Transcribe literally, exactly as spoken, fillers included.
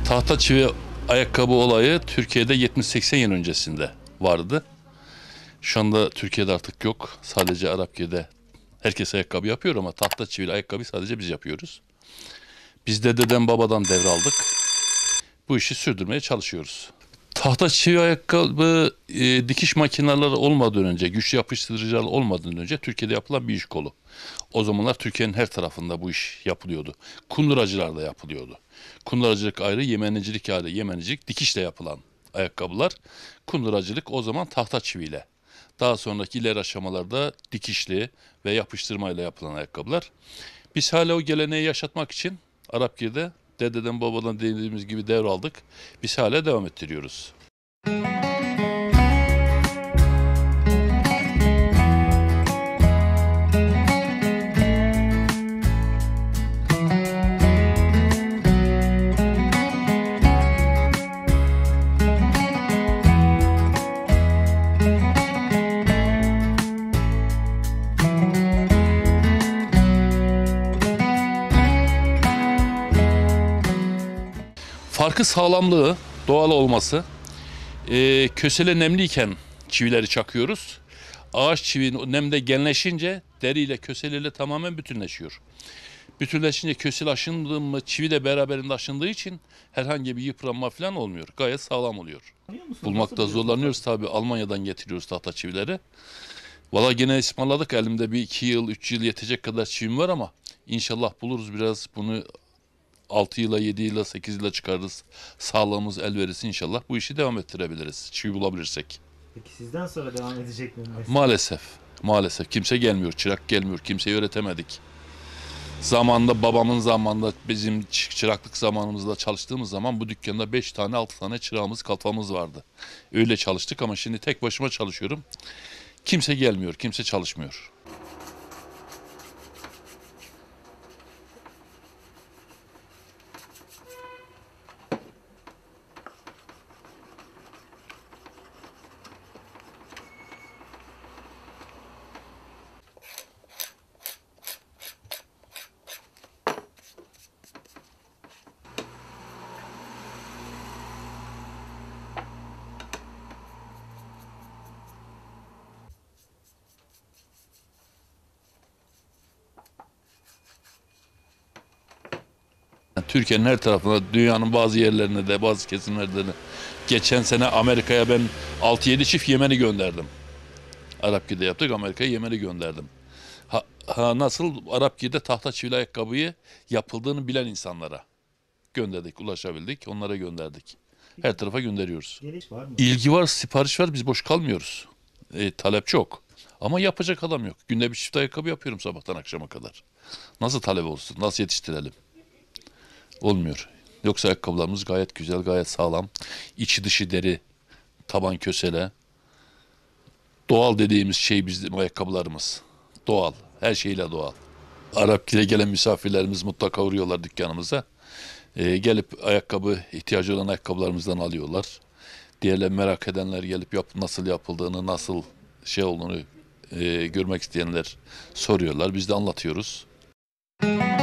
Tahta çivi ayakkabı olayı Türkiye'de yetmiş seksen yıl öncesinde vardı. Şu anda Türkiye'de artık yok. Sadece Arapgir'de herkes ayakkabı yapıyor ama tahta çivili ayakkabı sadece biz yapıyoruz. Biz dededen babadan devraldık. Bu işi sürdürmeye çalışıyoruz. Tahta çivi ayakkabı e, dikiş makineleri olmadan önce, güçlü yapıştırıcılar olmadan önce Türkiye'de yapılan bir iş kolu. O zamanlar Türkiye'nin her tarafında bu iş yapılıyordu. Kunduracılar da yapılıyordu. Kunduracılık ayrı, yemenicilik ayrı. Yemenicilik dikişle yapılan ayakkabılar. Kunduracılık o zaman tahta çiviyle. Daha sonraki ileri aşamalarda dikişli ve yapıştırmayla yapılan ayakkabılar. Biz hala o geleneği yaşatmak için Arapgir'de dededen babadan dediğimiz gibi devraldık. Biz hala devam ettiriyoruz. Farkı sağlamlığı, doğal olması. E, kösele nemliyken çivileri çakıyoruz. Ağaç çivi nemde genleşince deriyle köseleyle tamamen bütünleşiyor. Bütünleşince kösele aşındığı mı çivi de beraberinde aşındığı için herhangi bir yıpranma falan olmuyor. Gayet sağlam oluyor. Bulmakta zorlanıyoruz tabii. Almanya'dan getiriyoruz tahta çivileri. Valla gene ısmarladık. Elimde bir iki yıl, üç yıl yetecek kadar çivim var ama inşallah buluruz biraz bunu. altı yıla, yedi yıla, sekiz yıla çıkarırız. Sağlığımız el verirse inşallah bu işi devam ettirebiliriz. Çivi bulabilirsek. Peki sizden sonra devam edecek mi? Maalesef. Maalesef. Kimse gelmiyor. Çırak gelmiyor. Kimseyi öğretemedik. Zamanında babamın zamanında bizim çıraklık zamanımızda çalıştığımız zaman bu dükkanda beş tane altı tane çırağımız kalfamız vardı. Öyle çalıştık ama şimdi tek başıma çalışıyorum. Kimse gelmiyor. Kimse çalışmıyor. Türkiye'nin her tarafında, dünyanın bazı yerlerine de, bazı kesimlerde de. Geçen sene Amerika'ya ben altı yedi çift Yemen'i gönderdim. Arapgir'de yaptık, Amerika'ya Yemen'i gönderdim. Ha, ha, nasıl Arapgir'de tahta çivili ayakkabıyı yapıldığını bilen insanlara gönderdik, ulaşabildik, onlara gönderdik. Her tarafa gönderiyoruz. Var mı? İlgi var, sipariş var, biz boş kalmıyoruz. E, talep çok. Ama yapacak adam yok. Günde bir çift ayakkabı yapıyorum sabahtan akşama kadar. Nasıl talep olsun, nasıl yetiştirelim? Olmuyor. Yoksa ayakkabılarımız gayet güzel, gayet sağlam. İçi dışı deri, taban kösele. Doğal dediğimiz şey bizim ayakkabılarımız. Doğal, her şeyle doğal. Arapgir'e gelen misafirlerimiz mutlaka uğruyorlar dükkanımıza. Ee, gelip ayakkabı, ihtiyacı olan ayakkabılarımızdan alıyorlar. Diğerler merak edenler gelip yap, nasıl yapıldığını, nasıl şey olduğunu e, görmek isteyenler soruyorlar. Biz de anlatıyoruz.